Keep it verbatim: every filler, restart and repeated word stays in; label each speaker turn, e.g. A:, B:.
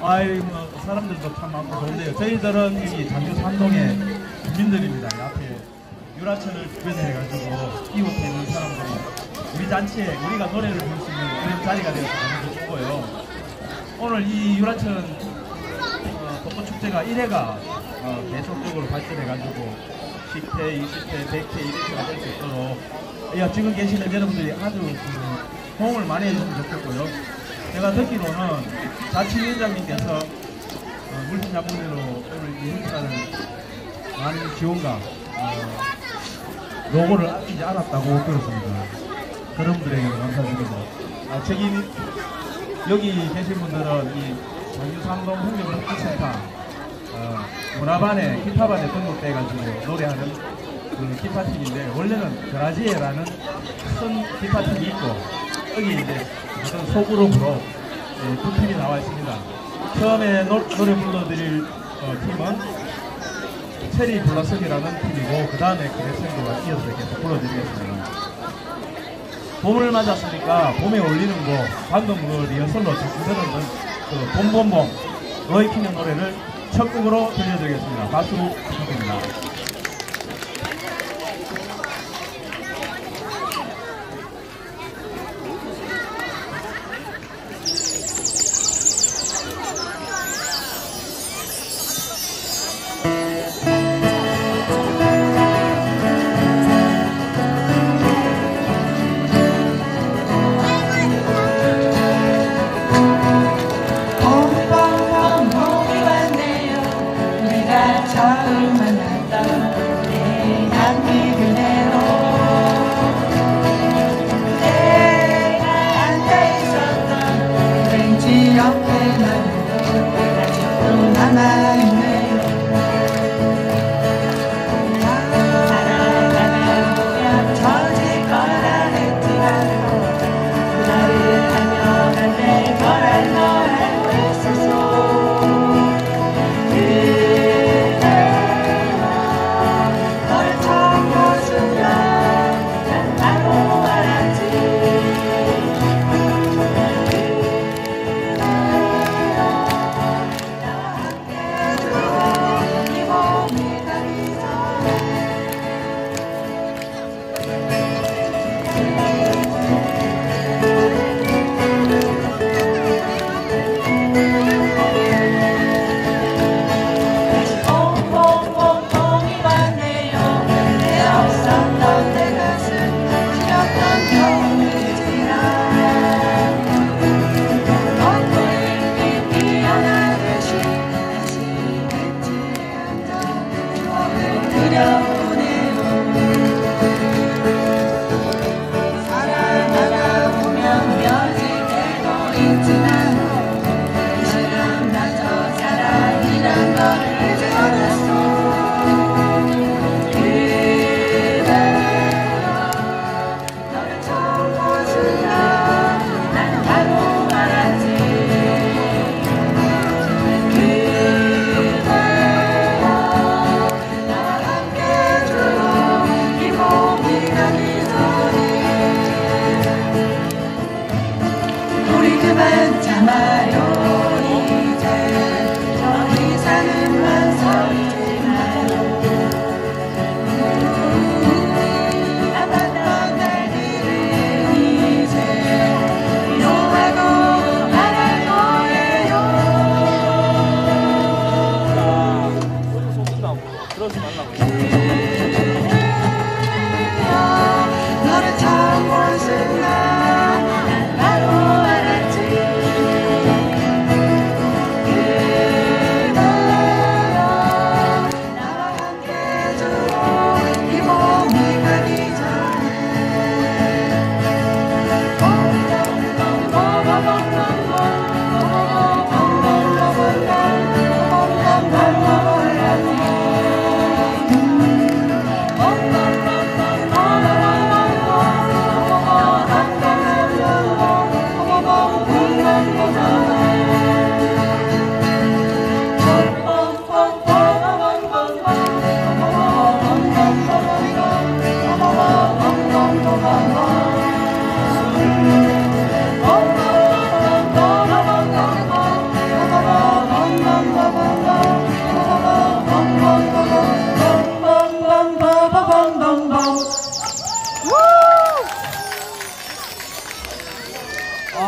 A: 아이 뭐 사람들도 참 많고 좋은데요. 저희들은 여기 장주 산동의 주민들입니다. 이 앞에 유라천을 주변에 해가지고 이웃에 있는 사람들이 우리 잔치에 우리가 노래를 부를 수 있는 그런 자리가 되어서 너무 좋고요. 오늘 이 유라천 어, 벚꽃축제가 일 회가 어, 계속적으로 발전해가지고 십 회, 이십 회, 백 회 이렇게가 될 수 있도록 야, 지금 계시는 여러분들이 아주 그, 호응을 많이 해주시면 좋겠고요. 제가 듣기로는 자치위원장님께서 어, 물품자문으로 오늘 이 행사를 많은 지원과 어, 요거를 이제 알았다고 들었습니다. 그런 분들에게 감사드립니다. 아, 저기 여기 계신 분들은 이 장유삼동 홍대문화센터 어, 문화반에 기타반에 등록돼가지고 노래하는 그 기타팀인데 원래는 그라지에라는 큰 기타팀이 있고 여기 이제 무슨 소그룹으로 예, 두 팀이 나와 있습니다. 처음에 노, 노래 불러드릴 어, 팀은 체리 블라썸이라는 팀이고 그 다음에 그레센도가 이어서 이렇게 불러드리겠습니다. 봄을 맞았으니까 봄에 어울리는 거 방금 그 리허설로 자꾸 들었는 그 봄봄봄 로이키는 노래를 첫 곡으로 들려드리겠습니다. 박수 부탁드립니다.